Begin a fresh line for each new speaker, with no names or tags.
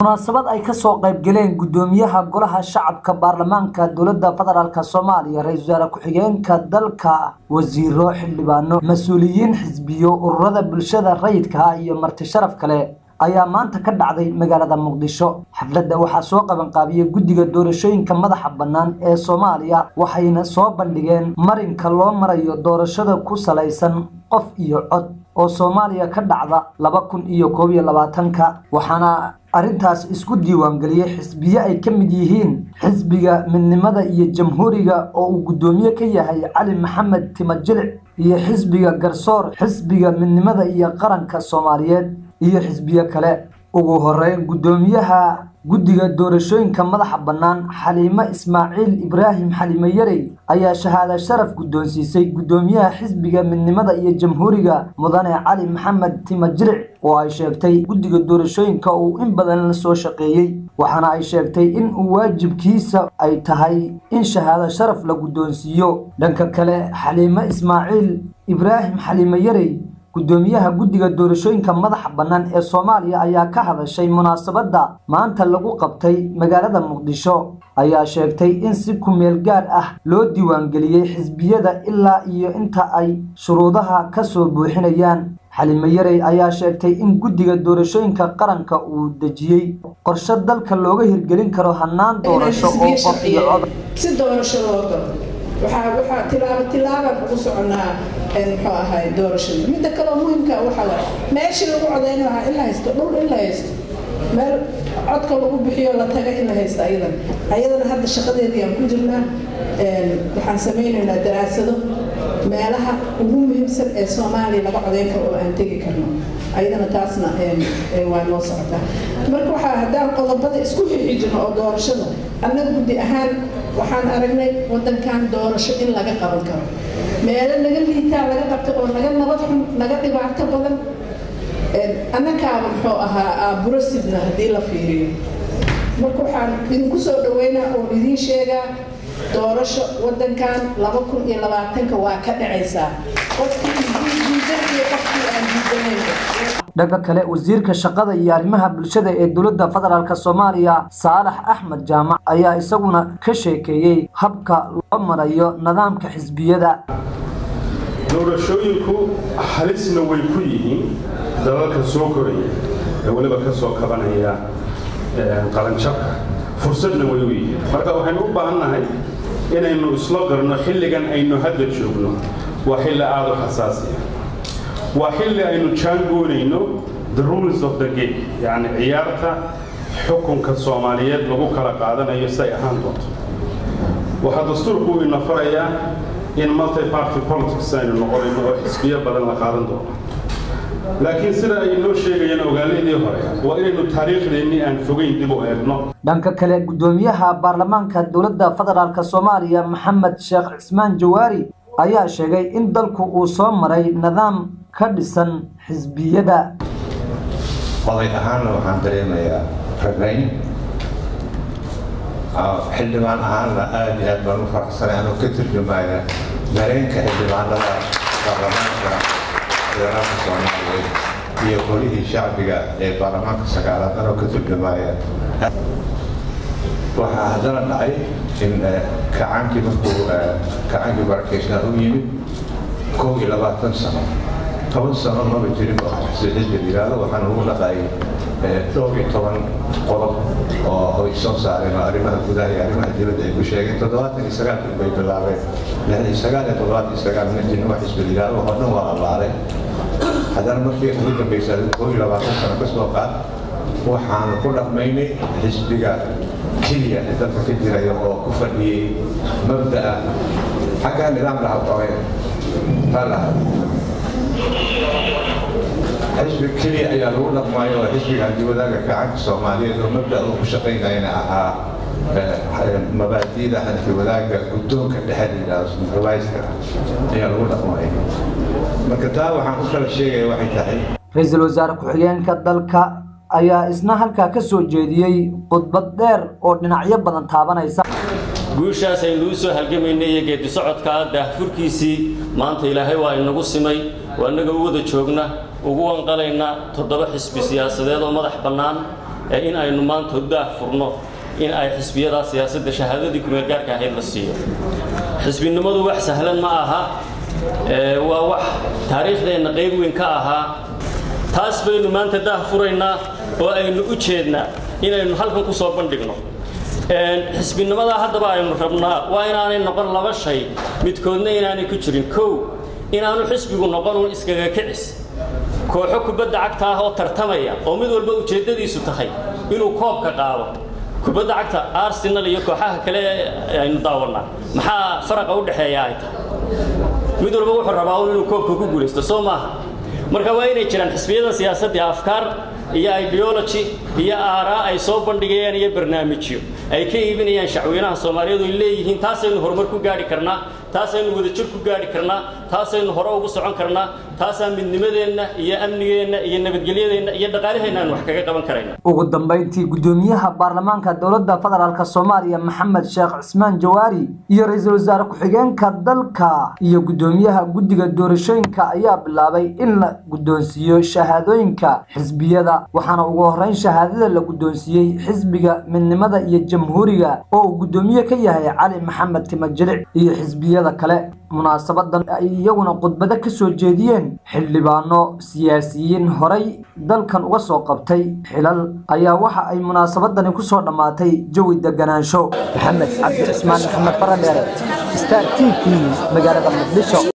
munaasabad ay ka soo qayb galeen gudoomiyaha golaha shacabka baarlamaanka dowladda federaalka Soomaaliya ra'iisul wasaare ku-xigeenka dalka wasiiro xildhibaano mas'uuliyiin xisbiyo ururada bulshada rayidka iyo marti sharaf kale ayaa maanta ka dhacday magaalada Muqdisho. xafladda waxaa soo qaban qaabiyay guddiga doorashooyinka madaxa bannaan ee Soomaaliya waxayna soo bandhigeen marinka loo marayo doorashada ku salaysan qof iyo cod oo Soomaaliya ka dhacda 2021 waxaana arintaas isku diiwaan galiyay xisbiye ay ka mid yihiin xisbiga midnimada iyo jamhuuriga oo uu gudoomiye ka yahay Cali Maxamed Timajilic iyo xisbiga Garsoor xisbiga midnimada iyo qaranka Soomaaliyeed iyo xisbiye kale. ugu horeyn gudoomiyaha guddiga doorashooyinka madaxa bannaan Xaliimo Ismaaciil Ibraahim Xaliimo Yarey ayaa shahaado sharaf gudoonsiisay gudoomiyaha xisbiga midnimada iyo jamhuuriga mudane Cali Maxamed Timajilic oo ay sheegtay guddiga doorashooyinka uu in badan la soo shaqeeyay waxaana ay sheegtay in uu waajibkiisa ay tahay in shahaado sharaf la gudoonsiiyo. dhanka kale Xaliimo Ismaaciil Ibraahim Xaliimo Yarey gudoomiyaha guddiga doorashooyinka madaxa bannaan ee Soomaaliya ayaa ka hadashay munaasabadda maanta lagu qabtay magaalada Muqdisho ayaa sheegtay in si ku meel gaar ah loo diiwaan galiyay xisbiyada ilaa iyo inta ay shuruudaha ka soo buuxinayaan. Xaliimo Yarey ayaa sheegtay in guddiga doorashooyinka qaranka uu dejiyay qorshe dalka looga hirgelin karo hannaan doorasho oo qof iyo cod
si doorasho loo galo waxaa tilaabo ugu soconaa muxuu ahay doorashada. midda kale oo muhiimka waxa waaye meeshii lagu codeyn lahaa in la haysto dhul in la haysto meel codka lagu bixiyo la taga in la haysto ayadana hadda shaqadeedii aan ku jirnaa. waxaan sameynaynaa daraasado meelaha ugu muhiimsan ee Soomaaliya laga codeyn karo oo aan tegi karno ayadana taasna waa noo socotaa. marka waxaa haddaan qodobada isku xijino oo doorashada annaga guddi ahaan waxaan aragnay wadankan doorasho in laga qaban karo meelo naga liitaa laga qabto oo naga nabad xun naga dhibaato badan annakaaba muxuu ahaa burasidna haddii la fiiriyo. marka waxaan idinku soo dhaweynaa oo idiin sheegaa doorasho wadankan 2020 waa ka dhacaysaa qofkii diidan iyo qofkii aan diidanayn.
dhanka kale wasiirka shaqada iyo arrimaha bulshada ee dowladda federaalka Soomaaliya Saalax Axmed Jaamac ayaa isaguna ka sheekeeyay habka loo marayo nidaamka xisbiyada.
doorashooyinku halisna way ku yihiin dalalka soo koraya ee waliba ka soo kabanaya qaranjabka fursadna way u yihiin. marka waxaynu u baahannahay inaynu isla garno xilligan aynu hadda joogno waa xilli aad u xasaasi ah waa xilli aynu jaangoonayno the rules of the game yani ciyaarta xukunka Soomaaliyeed lagu kala qaadanayo say ahaan doonto. waxaa dastuurku ina farayaa in multi-party politics aynu noqonayno oo xisbiyo badan la qaadan doono laakiin sida ay noo sheegayeen ogaaladii hore waa inaynu taariikhdeenni aan fogeyn dib u eegno. dhanka kale gudoomiyaha baarlamaanka dowladda federaalka Soomaaliya Maxamed Sheekh Cismaan Jawaari ayaa sheegay in dalku uu soo maray nidaam ka dhisan xisbiyada.
qodob ahaan waxaan dareemayaa ragnayn xildhibaan ahaanna aad iyo aad baan u faraxsanahay anoo ka turjumaya dareenka xildhibaanada baarlamaanka federaalka Soomaaliyeed iyo golihii shacbiga ee baarlamaanka sagaalaad anoo ka turjumaya. waxaa haddana dhacay in kacaankii markuu kacaankii barakeysnaa u yimid 21 sano 10 sano maba jirin oo xisbiyada yiraahdo waxaan ugu dhaqay 12 qodob oo ay soo saareen arrimaha gudaha iyo arrimaha dibadda ay ku sheegeen 79 bay bilaabeen 79 min wax xisbiyada oo dhan waa laalay. haddana markii ugu dambeysay 21 sano ka soo qaad waxaan ku dhaqmaynay xisbiga keliya ee dalka ka jiraya oo ku fadhiyay mabda'a xagga nidaamka habqabay talaha xisbi keliya ayaa lagu dhaqmayo oo xisbiga wadaaga kacanka Soomaaliyeed oo mabda'a uu ku shaqeynayna ahaa mabaadi'da hanti wadaaga guddoonka dhexdiisa supervisor ayaa lagu dhaqmayo. marka taa waxaan u kala sheegay waxay tahay
ra'iisul wasaare ku-xigeenka dalka ayaa isna halka ka soo jeediyay khudbad dheer oo dhinacyo badan taabanaysa.
guushaas aynu soo halgamaynay geedi socodka daahfurkiisii maanta Ilaahay waa inagu simay waa inaga wada joogna ugu wanqalayna 7 xisbi siyaasadeed oo madax bannaan in aynu maanta daah furno in ay xisbiyada siyaasadda shahaadadii ku meel gaarka ahayd la siiyo xisbinimadu wax sahlan ma aha waa wax taariikhdeena qayb weyn ka ahaa taas baynu maanta daah furaynaa oo aynu u jeednaa inaynu halkan ku soo bandhigno xisbinimada haddaba aynu rabnaa waa inaanay noqon laba shay midkoodna inaanay ku jirin kow inaanu xisbigu noqon iskaga kicis kooxo kubadda cagta ah oo tartamaya oo mid walba ujeedadiisu tahay inuu koobka qaado kubadda cagta Arsenal iyo kooxaha kale aynu daawanaa maxaa faraqa u dhaxeeya ay tahay mid walba wuxuu rabaa inuu koobka ku guuleysto Soomaha marka waa inay jiraan xisbiyada siyaasadda afkaar iyo ideology iyo aaraa ay soo bandhigayaan iyo barnaamijyo ay ka iibinayaan shacweynaha Soomaaliyeed oo leeyihiin taasaynu horumar ku gaari karnaa taasaynu wadajir ku gaari karnaa taasaynu hore ugu socon karnaa taasaan midnimadeena iyo amnigeena iyo nabadgelyadeena iyo dhaqaalaheena aan wax kaga qaban karayna
ugu dambeyntii gudoomiyaha baarlamaanka dawladda federaalka Soomaaliya Maxamed Sheekh Cismaan Jawaari iyo ra'iisul wasaare ku-xigeenka dalka iyo gudoomiyaha guddiga doorashooyinka ayaa bilaabay in la gudoonsiyo shahaadooyinka xisbiyada waxaana ugu horeyn shahaadada la gudoonsiyay xisbiga midnimada iyo jamhuuriga oo gudoomiye ka yahay Cali Maxamed Timajilic iyo xisbiyada kale munaasabadan ay iyaguna khudbada ka soo jeediyeen xildhibaano siyaasiyiin horay dalkan uga soo qabtay xilal ayaa waxa ay munaasabadani ku soo dhamaatay jawi deganaansho Maxamed Cabdi Cismaan Maxamed Faradheere Star TV magaalada Muqdisho